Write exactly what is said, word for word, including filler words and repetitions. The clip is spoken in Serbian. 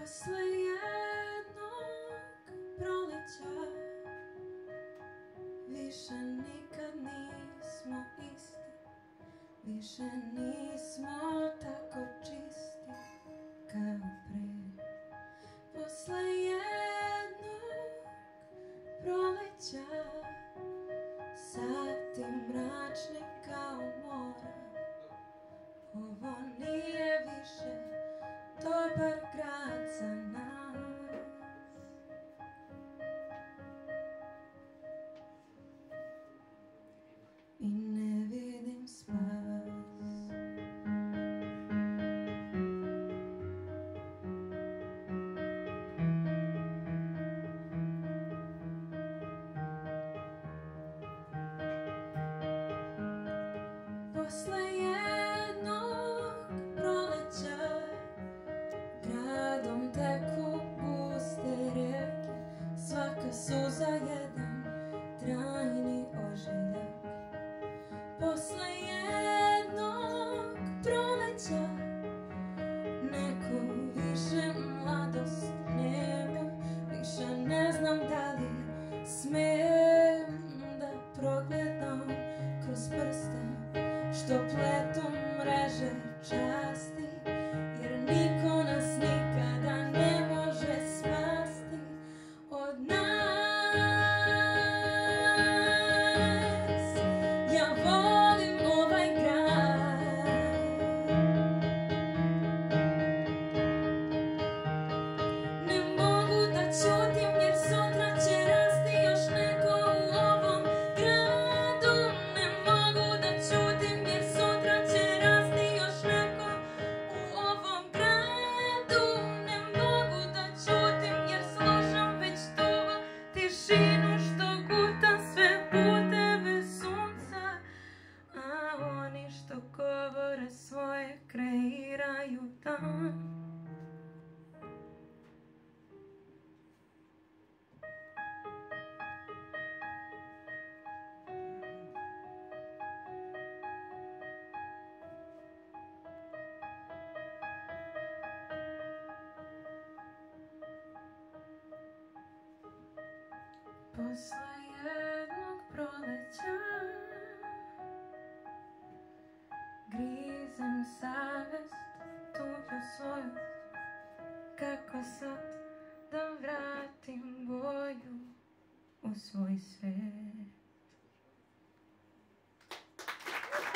Posle jednog proleća više nikad nismo isti, više nismo tako čisti kao pre. Posle jednog proleća sati mračni kao mora, ovo nije više dobar grad za nas. I ne vidim spas. Posle jednog proleća gradom teku guste reke, svaka suza jedan trajni ožiljak. Posle jednog proleća neko više mladost nema, više ne znam da li smem da progledam kroz prste što pletom mreže časti, jer niko nas nikada ne može spasti od nas. Ja volim ovaj grad, ne mogu da ćutim jer sutra će rasti još neko u ovom gradu. Ne mogu da ćutim jer sutra će rasti još neko u ovom gradu. Ne mogu da ćutim jer slušam već dugo tišinu što guta sve puteve sunca, a oni što govore svoje kreiraju dan. Posle jednog proleća grizem savest, tuđu svoju, kako sad da vratim boju u svoj svet.